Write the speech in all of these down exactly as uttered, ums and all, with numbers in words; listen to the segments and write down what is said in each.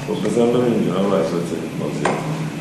خب بزن ببینیم جناب وحشت بازی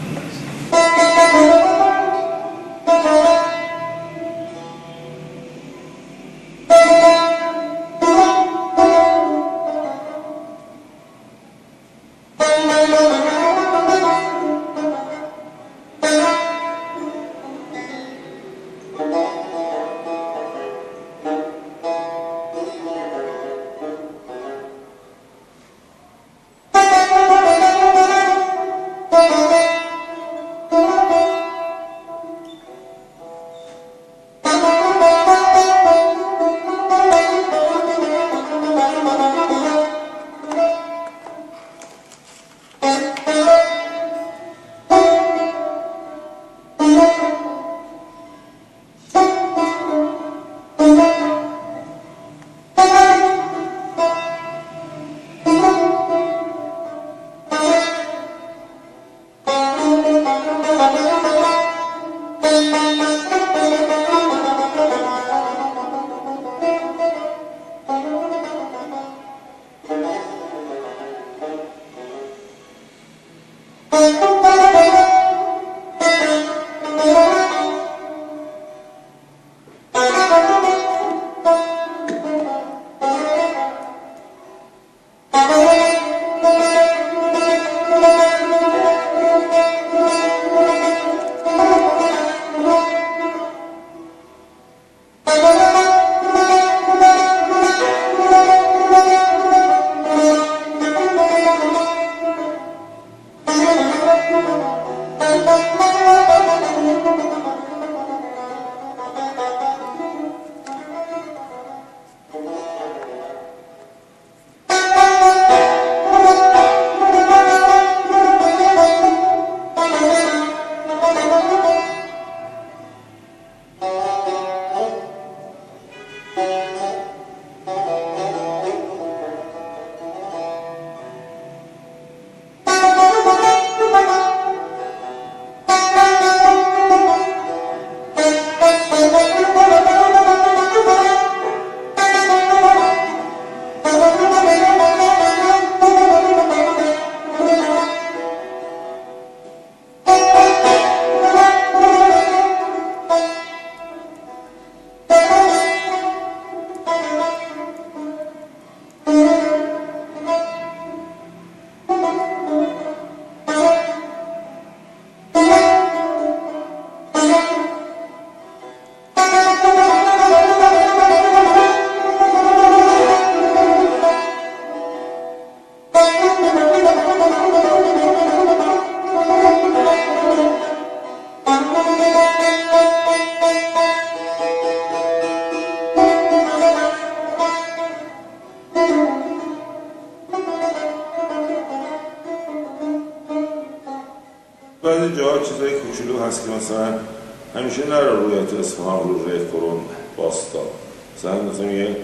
بعضی جاها چیزای کوچولو هست که مثلا همیشه نره روی تو اصفهان رو ریف کرون باستا مثلا مثلا میگه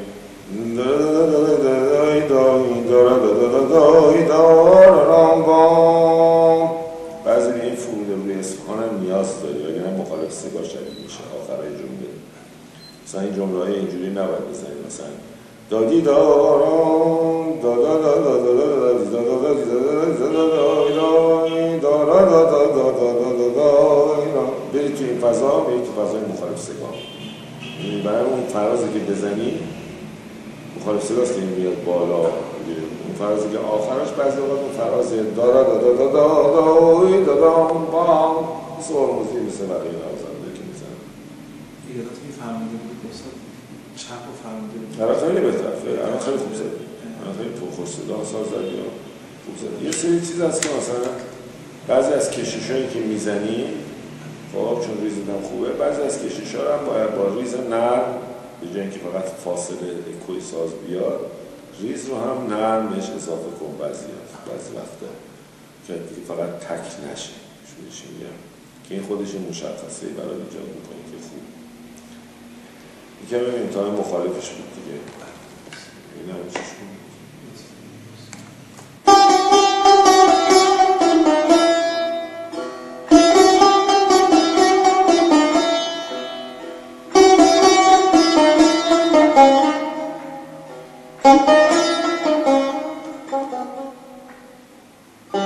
بعضی به این فروده روی اصفهان هم نیاز داری وگرنه مخالف سگاه شدید میشه آخرای جمله مثلا این جمله های اینجوری نباید بزنید مثلا دادی داران دادا دادا دادا دادا برید تو این فضا برید تو فضای مخالف سگاه برای اون فرازی که بزنی مخالف سگاست که این میاد بالا اون فرازی که آخرش بعضی اوقات اون فرازی دارا دادا دادا دادا دادا بام مثل آرموزی مثل بقیه نوازنده که میزن ایرادات که فرمونده بود بسید چپ و فرمونده بود الان خیلی بهتر الان خیلی خوب زد الان خیلی پرخوش صدا ساز زدی خوب زد یه سری چیز هست که مثلا بعضی از کششایی که میزنی خب چون ریز دم خوبه بعضی از کشش‌ها هم باید با ریز نرم به جای اینکه فقط فاصله اکوی ساز بیاد ریز رو هم نرم بهش اضافه کن بعضی بعضی وقتا که دیگه فقط تک نشه شویش میگم که این خودش مشخصه برای ایجاد میکنه که خوب یکم ببینیم تا مخالفش بود دیگه این هم چیش بود Thank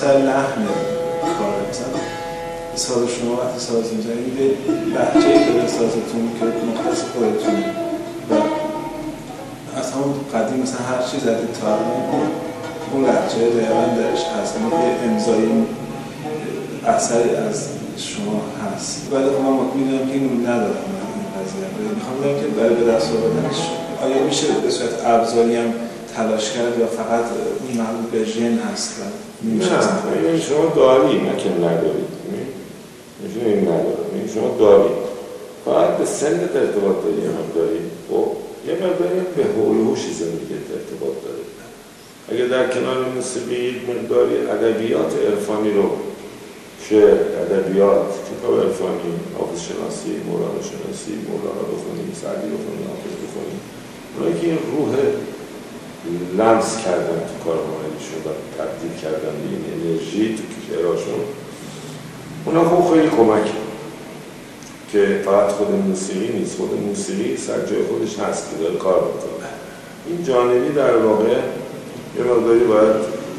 سر لحن کاره. مثلا ساز شما وقتی ساز میزنید یه لحجه‌ای داره سازتون که مختص خودتونه و از همون قدیم مثلا هر چی زدید تا اون لحجه دقیقا درش هست، یه امضایی اثری از شما هست. ولی خب من میدونم که اینو ندارم من این قضیه رو میخوام بگم که برای به دست آوردنش آیا میشه به صورت ابزاری هم تلاش کرد یا فقط این مربوط به ژن هست؟ نه، این شما داری، نه که ندارید. میشه این ندارم، این شما دارید. فقط به سنت ارتباط داری یه مقداری. خب یه مقداری به حول و حوش زندگیت ارتباط داره. اگه در کنار موسیقی مقداری ادبیات عرفانی رو، شعر، ادبیات، کتاب عرفانی، حافظ شناسی، مولانا شناسی، مولانا بخونی، سعدی بخونی، حافظ بخونی، اونایی که این روح لمس کردن تو کار هنریشون و تبدیل کردن به این انرژی تو شعرهاشون، اونا خب خیلی کمک که فقط خود موسیقی نیست، خود موسیقی سر جای خودش هست که داره کار میکنه. این جانبی در واقع یه مقداری باید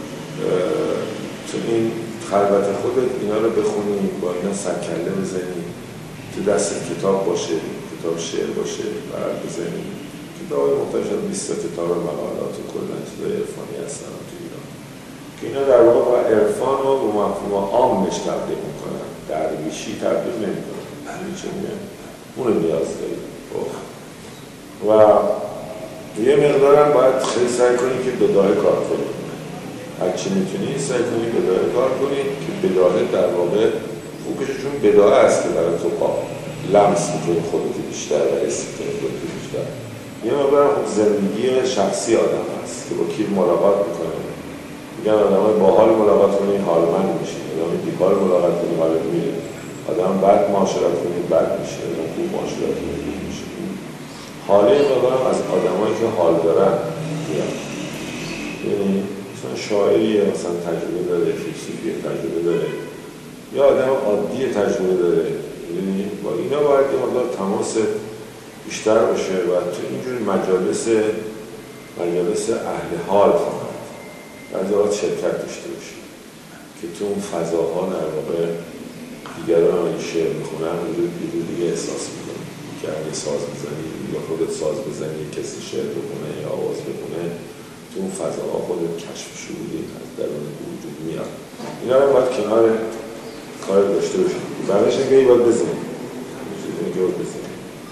تو این خلوت خودت اینا رو بخونی، با اینا سرکله بزنی، تو دست کتاب باشه، کتاب شعر باشه، برد بزنی. کتاب های محتاج شد بیست کتاب مقالات و کلن چیزای عرفانی هستن تو ایران که اینا در واقع با عرفان و با مفهوم عامش تبدیل میکنن، درویشی تبدیل نمیکنن. همین چه میگن اونو نیاز داری. و یه مقدارم باید خیلی سعی کنی که بداهه کار کنی، هرچی میتونی سعی کنی بداهه کار کنی که بداهه در واقع خوبشه، چون بداهه هست که برای تو با لمس میکنی خودت بیشتر و حس میکنی خودت بیشتر. یه مقدارم خوب زندگی شخصی آدم هست که با کی ملاقات میکنه. میگن آدم های با حال ملاقات کنی حالمند میشی، آدم های بیحال ملاقات کنی حالت میره، آدم بد معاشرت کنی بد میشه، آدم خوب معاشرت کنی خوب میشه. حاله مقدارم از آدم هایی که حال دارن میاد. یعنی مثلا شاعری مثلا تجربه داره، فیلسوفی تجربه داره، یا آدم عادی تجربه داره. یعنی با اینا باید یه مقدار تماس بیشتر باشه و تو اینجور مجالس مجالس اهل حال خواهد بعضی وقت شرکت داشته باشی که تو اون فضاها در واقع دیگران هم این شعر میخونن اونجور بیرون دیگه احساس میکنی که اگه ساز بزنی یا خودت ساز بزنی، کسی شعر بخونه یا آواز بخونه، تو اون فضاها خودت کشف شعوری از درون وجود میاد. اینا رو باید کنار کار داشته باشی. بعدش اگه ای باید بزنی همین چیزی که باید بزنی.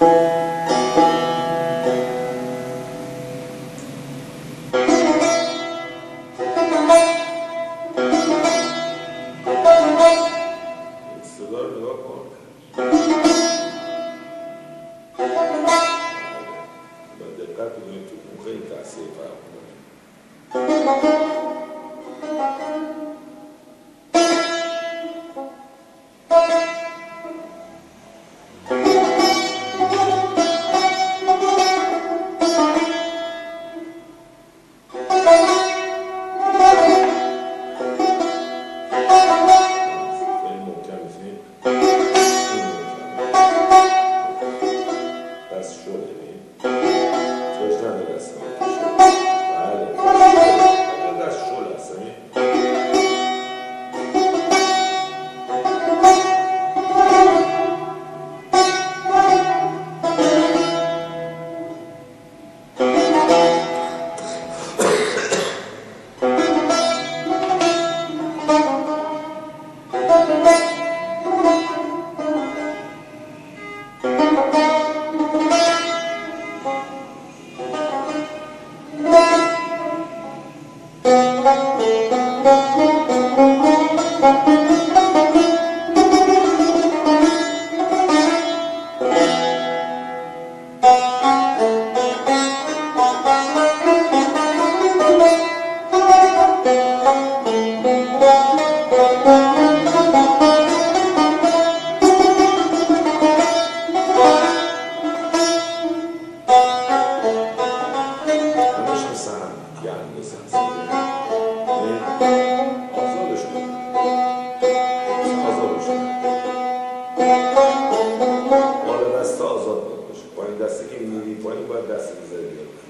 صدا رو نگاه کن. باید دقت بکنید تو اون خیلی تأثیر فرق کنید.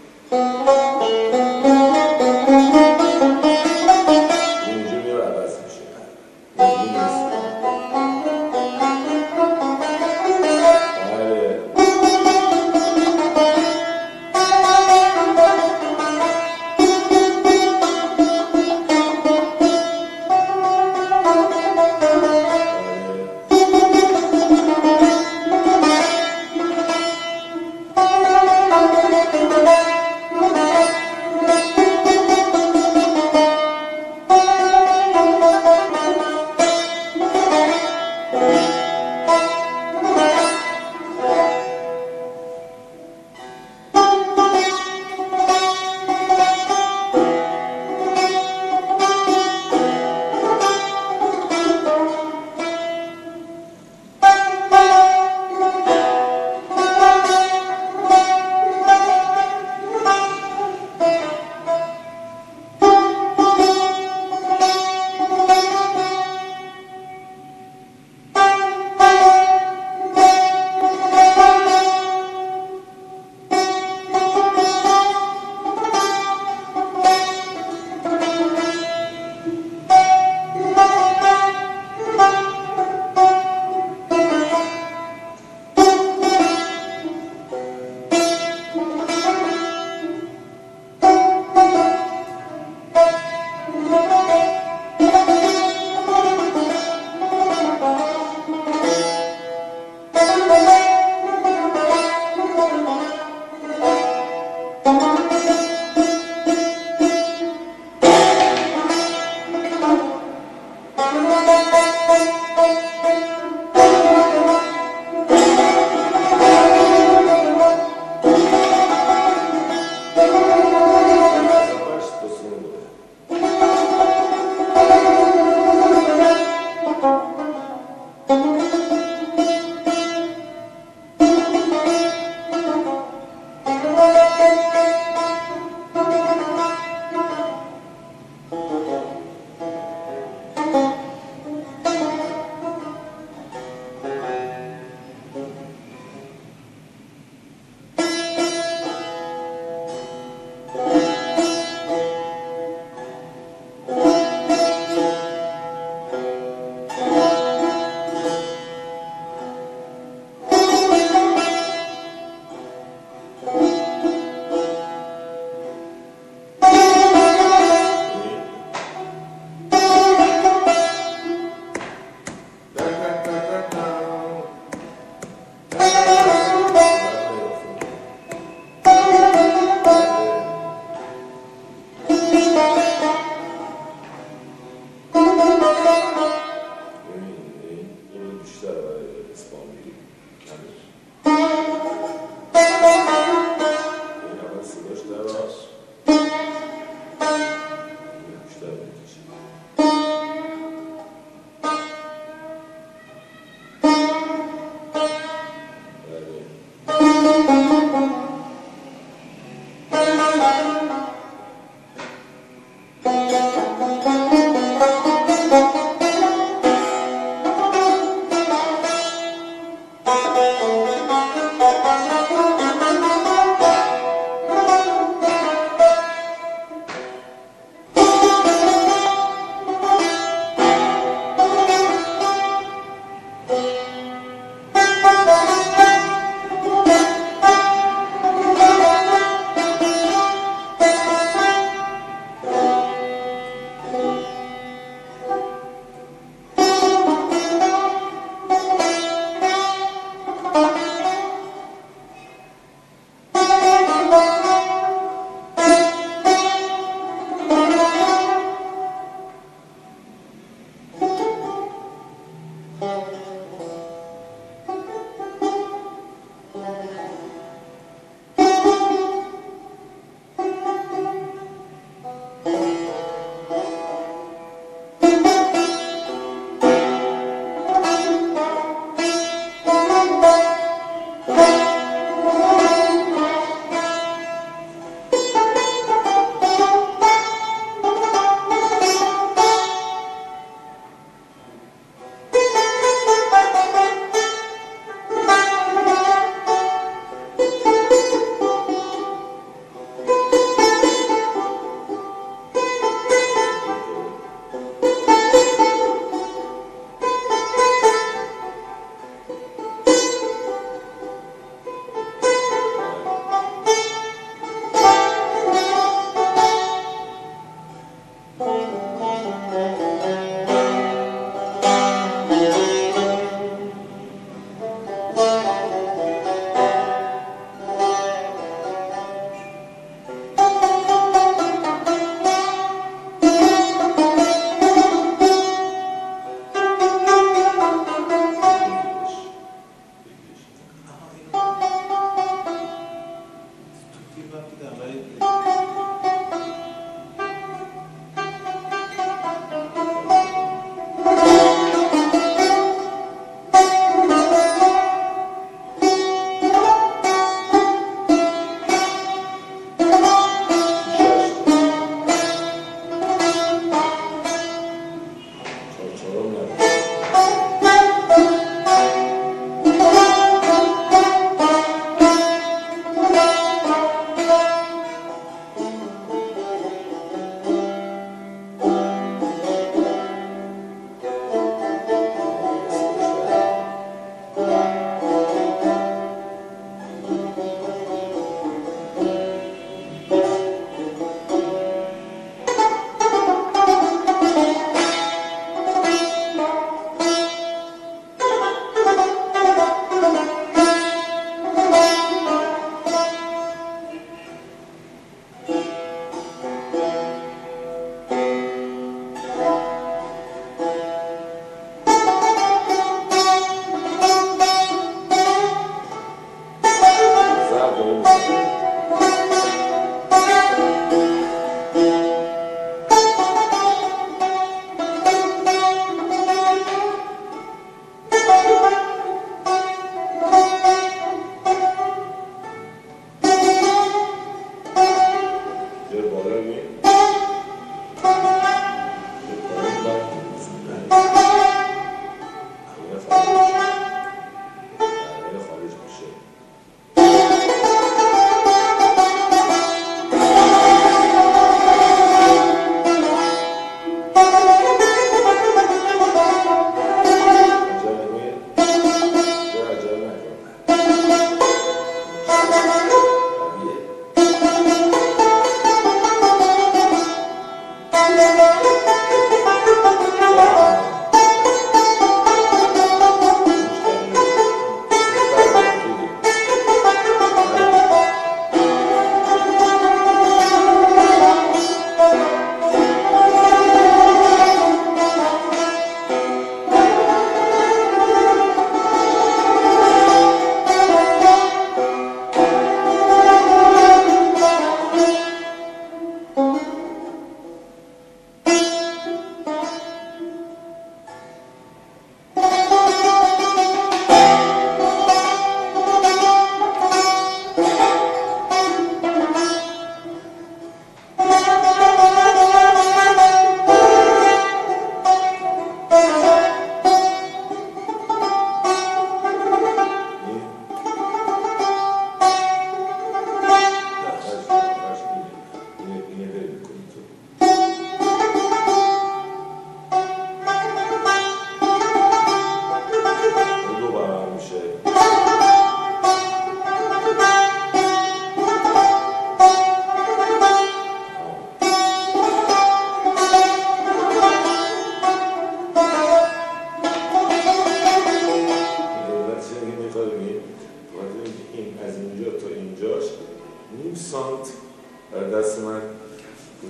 اینجا میره عوض میشه.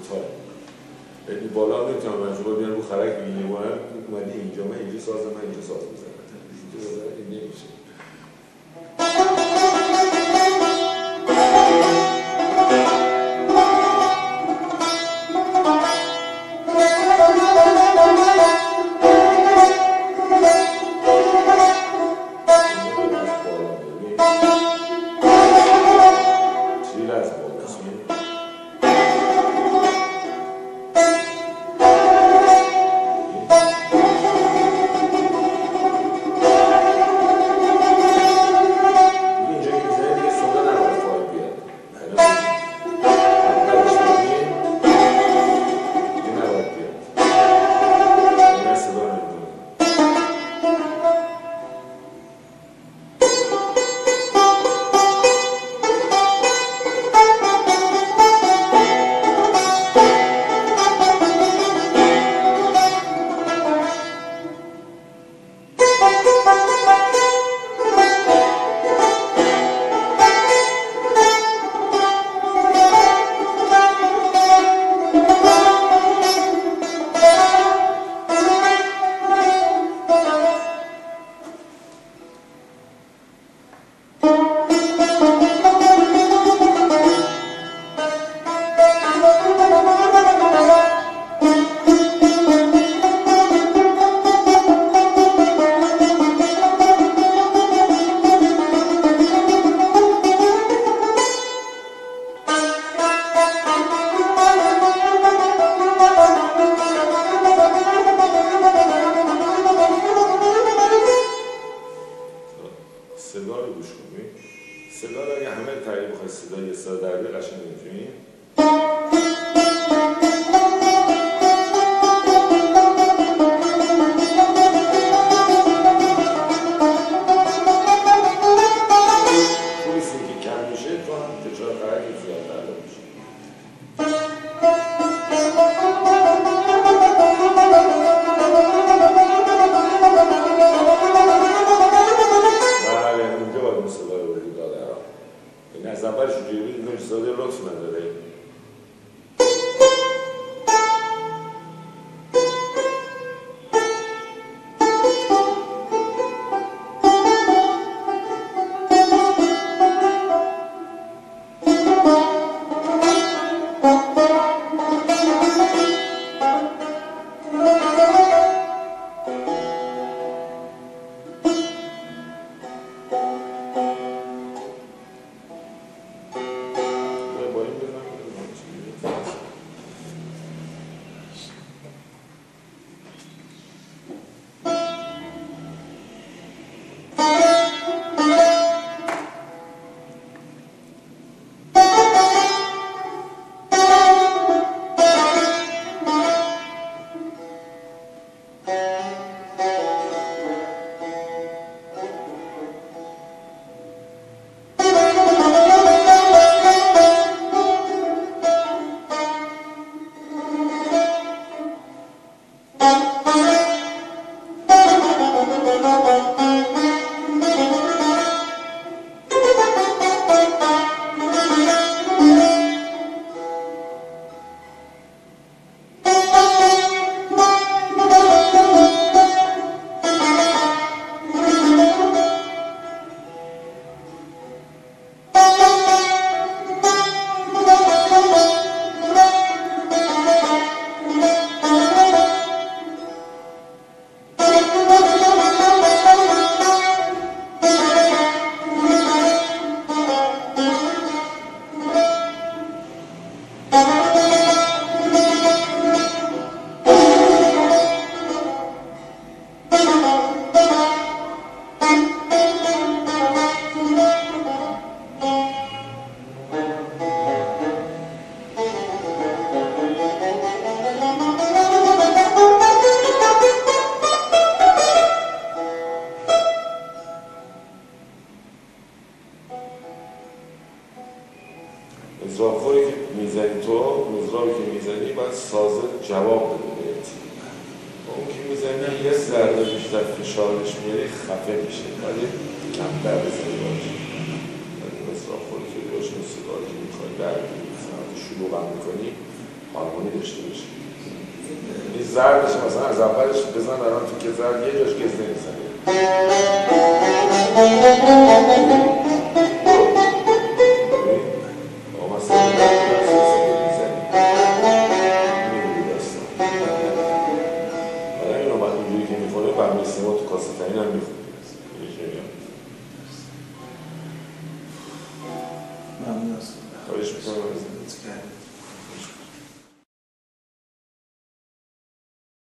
ستای یعنی بالا نمیتونم مجبور بیان رو خرک بگیریم اومدی اینجا من اینجا ساز من اینجا ساز میزنم این نمیشه. مزرابخوری که میزنی تو، مزرابی که میزنی باید سازه جواب بده بهت. اون که میزنی یه ذره بیشتر فشارش میاری خفه میشه، ولی کمتر بزنی باشه. ولی مزرابخوری که روش صدا که میخوای برگی سمت شلوغ هم میکنی هارمونی داشته باشه. این زردش مثلا از اولش بزن الان تو که زرد یه جاش گز نمیزنه. با مثلا میزنی میبودی داستان. حالا این اومد اونجوری که میخونه برمی سیما تو کاستین هم میخونه. ممنون از خواهش میکنم از